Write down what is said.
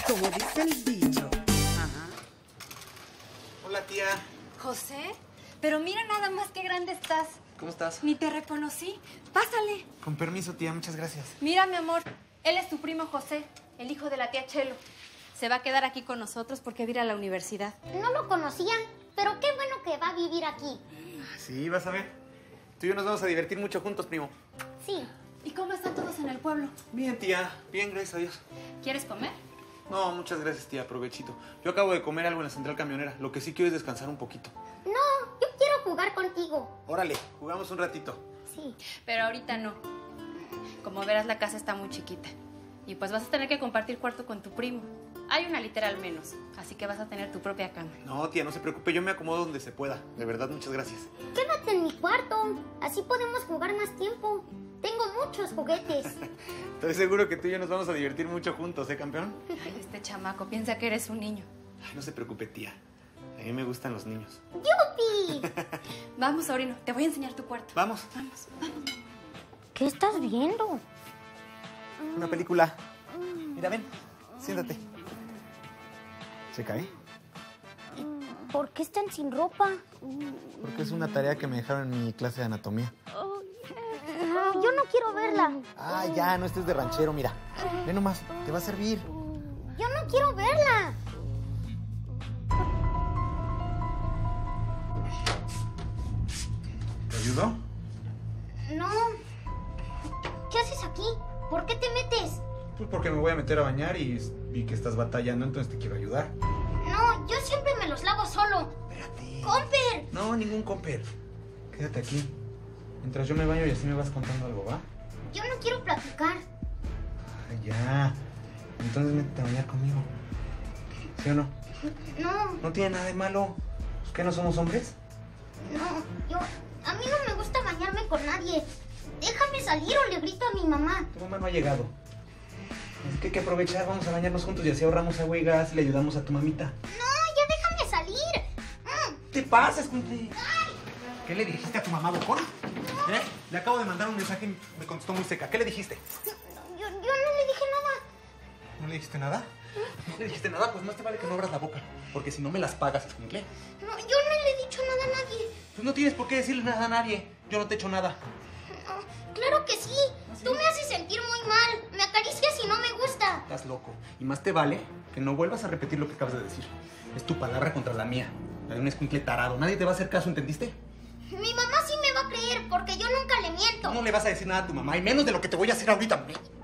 como dice el dicho. Ajá. Hola, tía. José, pero mira nada más qué grande estás. ¿Cómo estás? Ni te reconocí. Pásale. Con permiso, tía. Muchas gracias. Mira, mi amor, él es tu primo José, el hijo de la tía Chelo. Se va a quedar aquí con nosotros porque va a ir a la universidad. No lo conocía, pero qué bueno que va a vivir aquí. Sí, vas a ver. Tú y yo nos vamos a divertir mucho juntos, primo. Sí. ¿Y cómo están todos en el pueblo? Bien, tía. Bien, gracias a Dios. ¿Quieres comer? No, muchas gracias, tía. Provechito. Yo acabo de comer algo en la central camionera. Lo que sí quiero es descansar un poquito. No, yo quiero jugar contigo. Órale, jugamos un ratito. Sí. Pero ahorita no. Como verás, la casa está muy chiquita. Y pues vas a tener que compartir cuarto con tu primo. Hay una litera al menos, así que vas a tener tu propia cama. No, tía, no se preocupe. Yo me acomodo donde se pueda. De verdad, muchas gracias. Quédate en mi cuarto. Así podemos jugar más tiempo. Tengo muchos juguetes. Estoy seguro que tú y yo nos vamos a divertir mucho juntos, ¿eh, campeón? Ay, este chamaco piensa que eres un niño. Ay, no se preocupe, tía. A mí me gustan los niños. ¡Yupi! Vamos, sobrino, te voy a enseñar tu cuarto. Vamos. Vamos, vamos. ¿Qué estás viendo? Una película. Mira, ven. Siéntate. Checa, ¿eh? ¿Por qué están sin ropa? Porque es una tarea que me dejaron en mi clase de anatomía. Yo no quiero verla. Ah, ya, no estés de ranchero, mira. Ve nomás, te va a servir. Yo no quiero verla. ¿Te ayudo? No. ¿Qué haces aquí? ¿Por qué te metes? Pues porque me voy a meter a bañar y vi que estás batallando, entonces te quiero ayudar. No, yo siempre me los lavo solo. Espérate. ¡Comper! No, ningún comper. Quédate aquí. Mientras yo me baño y así me vas contando algo, ¿va? Yo no quiero platicar. Ay, ya. Entonces métete a bañar conmigo. ¿Sí o no? No, No tiene nada de malo. ¿Pues qué, no somos hombres? no, a mí no me gusta bañarme con nadie. Déjame salir o le grito a mi mamá. Tu mamá no ha llegado. Así que hay que aprovechar, vamos a bañarnos juntos y así ahorramos agua y gas y le ayudamos a tu mamita. No, ya déjame salir. ¿Qué te pasa, escuinte? ¿Qué le dijiste a tu mamá, bocón? ¿Eh? Le acabo de mandar un mensaje y me contestó muy seca. ¿Qué le dijiste? Yo no le dije nada. ¿No le dijiste nada? ¿No le dijiste nada? Pues más te vale que no abras la boca. Porque si no me las pagas, escuincle. No, yo no le he dicho nada a nadie. Pues no tienes por qué decirle nada a nadie. Yo no te he hecho nada. No, claro que sí. Tú me haces sentir muy mal. Me acaricias y no me gusta. Estás loco. Y más te vale que no vuelvas a repetir lo que acabas de decir. Es tu palabra contra la mía. La de un escuincle tarado. Nadie te va a hacer caso, ¿entendiste? Mi mamá sí me va a creer porque yo nunca le miento. No le vas a decir nada a tu mamá, y menos de lo que te voy a hacer ahorita.